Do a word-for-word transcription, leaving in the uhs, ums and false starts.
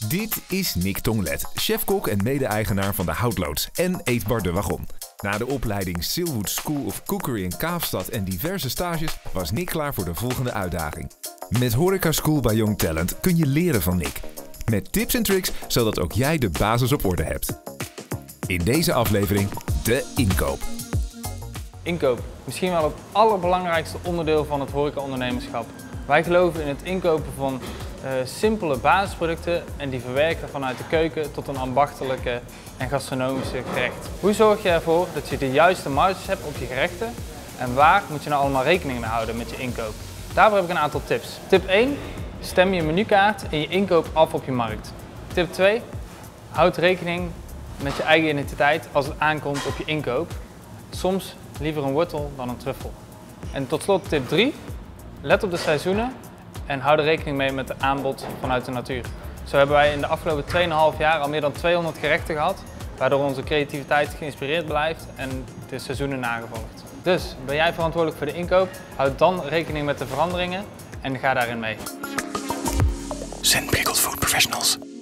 Dit is Nick Tonglet, chef-kok en mede-eigenaar van de Houtloods en Eetbar de Wagon. Na de opleiding Silwood School of Cookery in Kaapstad en diverse stages was Nick klaar voor de volgende uitdaging. Met Horeca School bij Young Talent kun je leren van Nick. Met tips en tricks zodat ook jij de basis op orde hebt. In deze aflevering de inkoop. Inkoop, misschien wel het allerbelangrijkste onderdeel van het horecaondernemerschap. Wij geloven in het inkopen van uh, simpele basisproducten en die verwerken vanuit de keuken tot een ambachtelijke en gastronomische gerecht. Hoe zorg je ervoor dat je de juiste marges hebt op je gerechten en waar moet je nou allemaal rekening mee houden met je inkoop? Daarvoor heb ik een aantal tips. Tip één, stem je menukaart en je inkoop af op je markt. Tip twee, houd rekening met je eigen identiteit als het aankomt op je inkoop. Soms liever een wortel dan een truffel. En tot slot tip drie, let op de seizoenen en hou er rekening mee met het aanbod vanuit de natuur. Zo hebben wij in de afgelopen twee komma vijf jaar al meer dan tweehonderd gerechten gehad, waardoor onze creativiteit geïnspireerd blijft en de seizoenen nagevolgd. Dus ben jij verantwoordelijk voor de inkoop, houd dan rekening met de veranderingen en ga daarin mee. Zen Pickled Food Professionals.